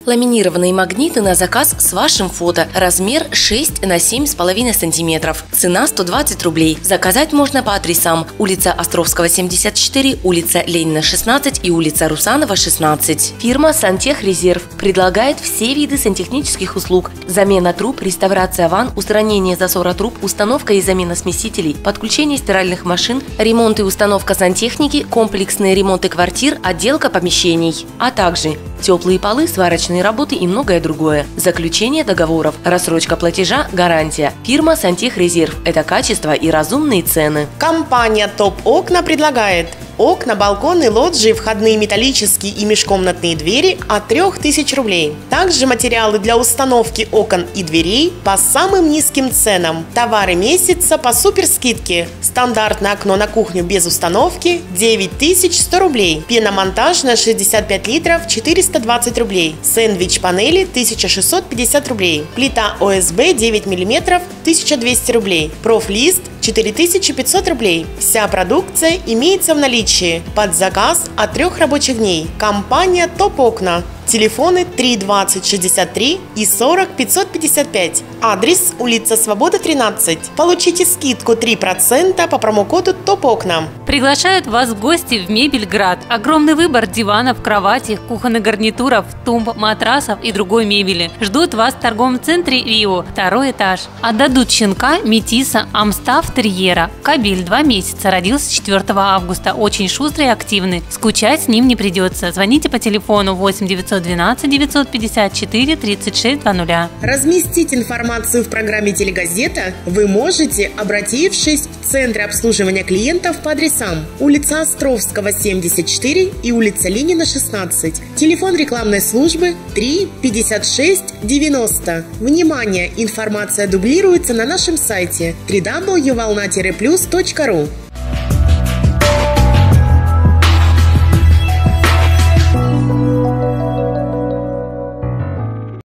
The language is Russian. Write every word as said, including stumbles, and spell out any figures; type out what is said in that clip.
Ламинированные магниты на заказ с вашим фото. Размер шесть на семь с половиной сантиметров. Цена сто двадцать рублей. Заказать можно по адресам: улица Островского, семьдесят четыре, улица Ленина, шестнадцать и улица Русанова, шестнадцать. Фирма «Сантехрезерв» предлагает все виды сантехнических услуг: замена труб, реставрация ванн, устранение засора труб, установка и замена смесителей, подключение стиральных машин, ремонт и установка сантехники, комплексные ремонты квартир, отделка помещений, а также теплые полы, сварочные работы и многое другое. Заключение договоров, рассрочка платежа, гарантия. Фирма «Сантехрезерв» – это качество и разумные цены. Компания «Топ Окна» предлагает окна, балконы, лоджии, входные металлические и межкомнатные двери от трёх тысяч рублей. Также материалы для установки окон и дверей по самым низким ценам. Товары месяца по суперскидке. Стандартное окно на кухню без установки девять тысяч сто рублей. Пеномонтажное шестьдесят пять литров четыреста двадцать рублей. Сэндвич панели тысяча шестьсот пятьдесят рублей. Плита о эс бэ девять миллиметров тысяча двести рублей. Профлист четыре тысячи пятьсот рублей. Вся продукция имеется в наличии под заказ от трех рабочих дней. Компания «Топ Окна». Телефоны три двадцать шестьдесят три и сорок пятьсот пятьдесят пять. Адрес: улица Свобода, тринадцать. Получите скидку три процента по промокоду «Топ Окна». Приглашают вас в гости в Мебельград. Огромный выбор диванов, кроватей, кухонных гарнитуров, тумб, матрасов и другой мебели. Ждут вас в торговом центре «Рио», второй этаж. Отдадут щенка, метиса, амстаф, терьера. Кобель два месяца, родился четвёртого августа. Очень шустрый и активный. Скучать с ним не придется. Звоните по телефону восемь девятьсот двенадцать девятьсот пятьдесят четыре тридцать шесть двадцать. Разместить информацию в программе «Телегазета» вы можете, обратившись в Центр обслуживания клиентов по адресам: улица Островского, семьдесят четыре и улица Ленина, шестнадцать. Телефон рекламной службы три пятьдесят шесть девяносто. Внимание! Информация дублируется на нашем сайте дабл ю дабл ю дабл ю точка волна плюс точка ру.